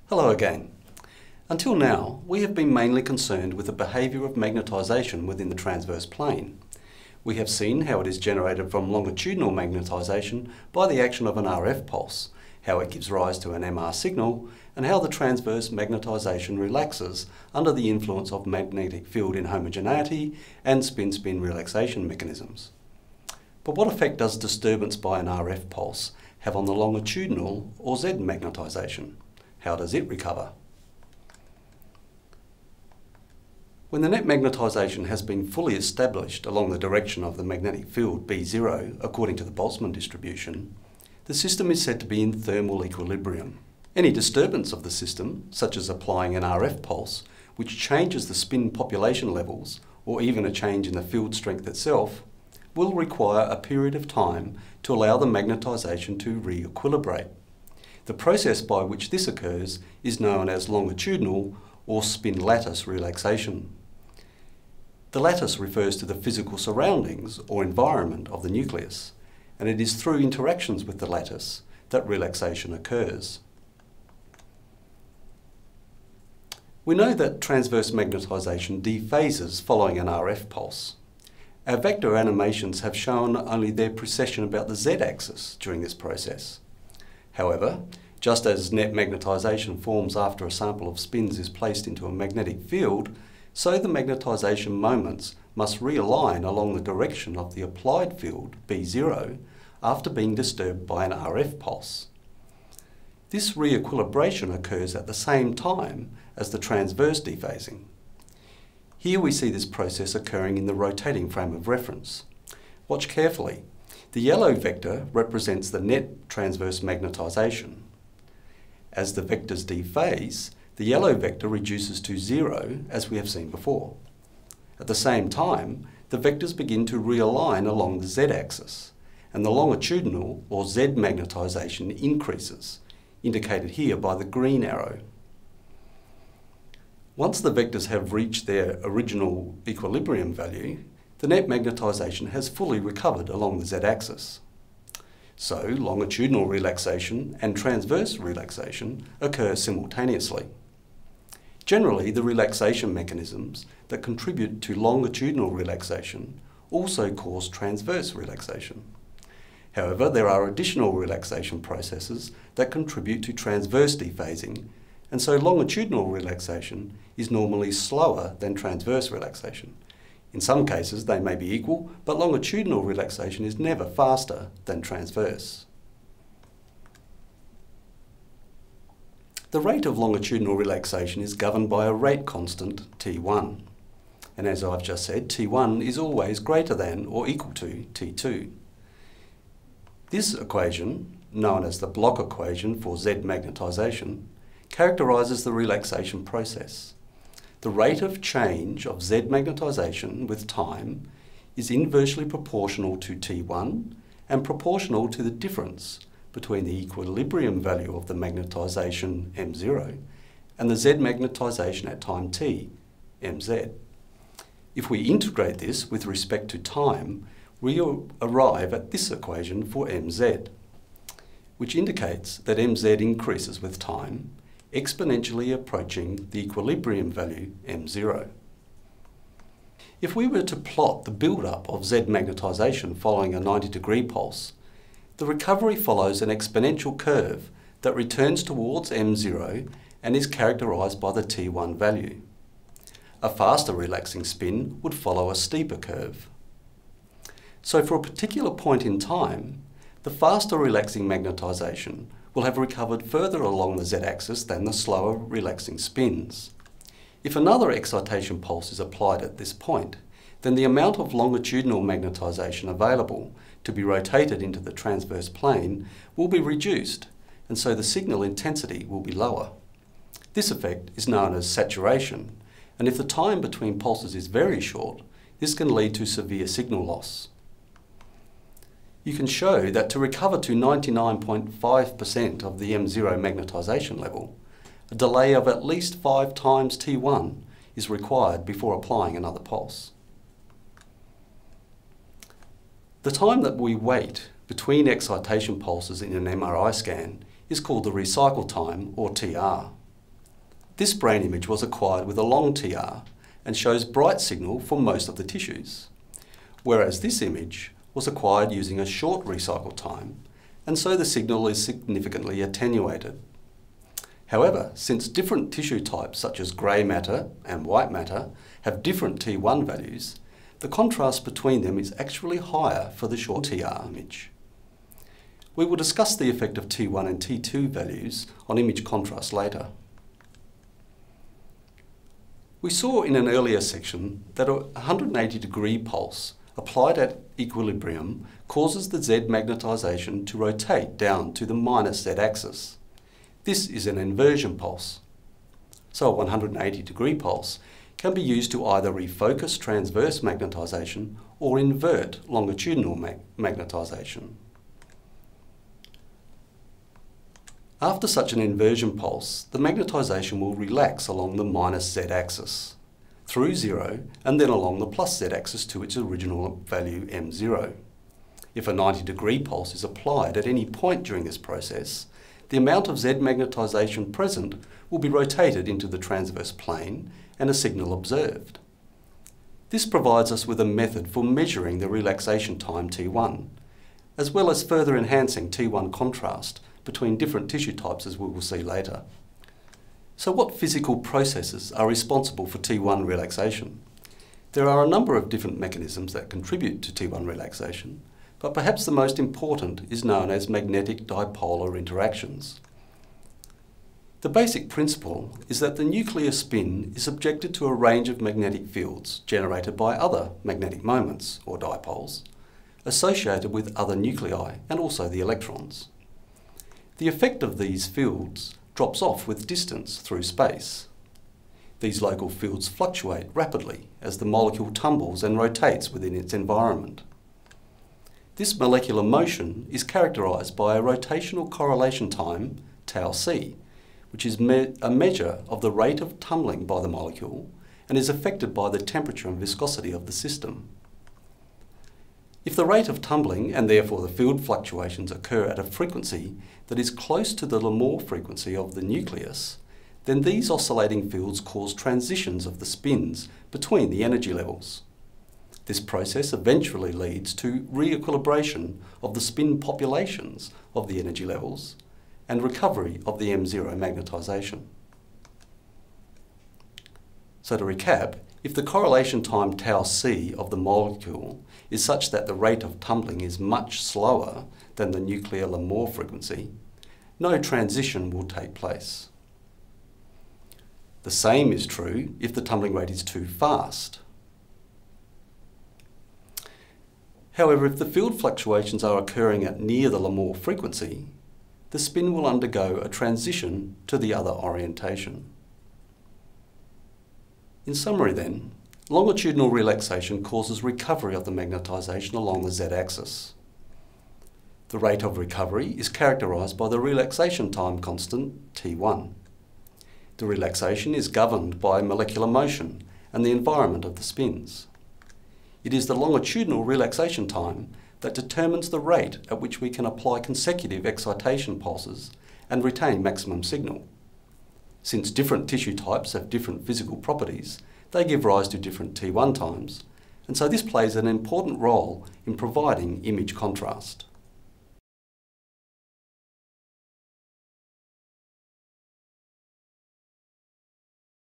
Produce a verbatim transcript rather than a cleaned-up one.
Hello again. Until now, we have been mainly concerned with the behaviour of magnetisation within the transverse plane. We have seen how it is generated from longitudinal magnetisation by the action of an R F pulse, how it gives rise to an M R signal, and how the transverse magnetisation relaxes under the influence of magnetic field inhomogeneity and spin-spin relaxation mechanisms. But what effect does disturbance by an R F pulse have on the longitudinal or Z magnetisation? How does it recover? When the net magnetisation has been fully established along the direction of the magnetic field B zero according to the Boltzmann distribution, the system is said to be in thermal equilibrium. Any disturbance of the system, such as applying an R F pulse, which changes the spin population levels or even a change in the field strength itself, will require a period of time to allow the magnetisation to re-equilibrate. The process by which this occurs is known as longitudinal or spin lattice relaxation. The lattice refers to the physical surroundings or environment of the nucleus, and it is through interactions with the lattice that relaxation occurs. We know that transverse magnetisation dephases following an R F pulse. Our vector animations have shown only their precession about the Z-axis during this process. However, just as net magnetisation forms after a sample of spins is placed into a magnetic field, so the magnetisation moments must realign along the direction of the applied field, B zero, after being disturbed by an R F pulse. This re-equilibration occurs at the same time as the transverse dephasing. Here we see this process occurring in the rotating frame of reference. Watch carefully. The yellow vector represents the net transverse magnetisation. As the vectors dephase, the yellow vector reduces to zero, as we have seen before. At the same time, the vectors begin to realign along the Z-axis, and the longitudinal or Z magnetisation increases, indicated here by the green arrow. Once the vectors have reached their original equilibrium value, the net magnetisation has fully recovered along the Z-axis. So, longitudinal relaxation and transverse relaxation occur simultaneously. Generally, the relaxation mechanisms that contribute to longitudinal relaxation also cause transverse relaxation. However, there are additional relaxation processes that contribute to transverse dephasing, and so longitudinal relaxation is normally slower than transverse relaxation. In some cases they may be equal, but longitudinal relaxation is never faster than transverse. The rate of longitudinal relaxation is governed by a rate constant T one. And as I've just said, T one is always greater than or equal to T two. This equation, known as the Bloch equation for Z magnetisation, characterises the relaxation process. The rate of change of Z magnetisation with time is inversely proportional to T one and proportional to the difference between the equilibrium value of the magnetisation M zero and the Z magnetisation at time t, M Z. If we integrate this with respect to time, we arrive at this equation for M Z, which indicates that M Z increases with time, exponentially approaching the equilibrium value M zero. If we were to plot the build-up of Z magnetisation following a ninety degree pulse, the recovery follows an exponential curve that returns towards M zero and is characterised by the T one value. A faster relaxing spin would follow a steeper curve. So for a particular point in time, the faster relaxing magnetisation will have recovered further along the Z-axis than the slower relaxing spins. If another excitation pulse is applied at this point, then the amount of longitudinal magnetisation available to be rotated into the transverse plane will be reduced, and so the signal intensity will be lower. This effect is known as saturation, and if the time between pulses is very short, this can lead to severe signal loss. You can show that to recover to ninety-nine point five percent of the M zero magnetisation level, a delay of at least five times T one is required before applying another pulse. The time that we wait between excitation pulses in an M R I scan is called the recycle time, or T R. This brain image was acquired with a long T R and shows bright signal for most of the tissues, whereas this image was acquired using a short recycle time, and so the signal is significantly attenuated. However, since different tissue types such as grey matter and white matter have different T one values, the contrast between them is actually higher for the short T R image. We will discuss the effect of T one and T two values on image contrast later. We saw in an earlier section that a one hundred eighty degree pulse applied at equilibrium causes the Z magnetization to rotate down to the minus Z axis. This is an inversion pulse. So a one hundred eighty degree pulse can be used to either refocus transverse magnetization or invert longitudinal mag magnetization. After such an inversion pulse, the magnetization will relax along the minus Z axis, through zero, and then along the plus Z axis to its original value M zero. If a ninety degree pulse is applied at any point during this process, the amount of Z magnetization present will be rotated into the transverse plane and a signal observed. This provides us with a method for measuring the relaxation time T one, as well as further enhancing T one contrast between different tissue types, as we will see later. So what physical processes are responsible for T one relaxation? There are a number of different mechanisms that contribute to T one relaxation, but perhaps the most important is known as magnetic dipolar interactions. The basic principle is that the nuclear spin is subjected to a range of magnetic fields generated by other magnetic moments, or dipoles, associated with other nuclei and also the electrons. The effect of these fields drops off with distance through space. These local fields fluctuate rapidly as the molecule tumbles and rotates within its environment. This molecular motion is characterized by a rotational correlation time, tau c, which is me a measure of the rate of tumbling by the molecule and is affected by the temperature and viscosity of the system. If the rate of tumbling and therefore the field fluctuations occur at a frequency that is close to the Larmor frequency of the nucleus, then these oscillating fields cause transitions of the spins between the energy levels. This process eventually leads to re-equilibration of the spin populations of the energy levels and recovery of the M zero magnetization. So to recap, if the correlation time tau c of the molecule is such that the rate of tumbling is much slower than the nuclear Larmor frequency, no transition will take place. The same is true if the tumbling rate is too fast. However, if the field fluctuations are occurring at near the Larmor frequency, the spin will undergo a transition to the other orientation. In summary then, longitudinal relaxation causes recovery of the magnetization along the Z-axis. The rate of recovery is characterized by the relaxation time constant T one. The relaxation is governed by molecular motion and the environment of the spins. It is the longitudinal relaxation time that determines the rate at which we can apply consecutive excitation pulses and retain maximum signal. Since different tissue types have different physical properties, they give rise to different T one times, and so this plays an important role in providing image contrast.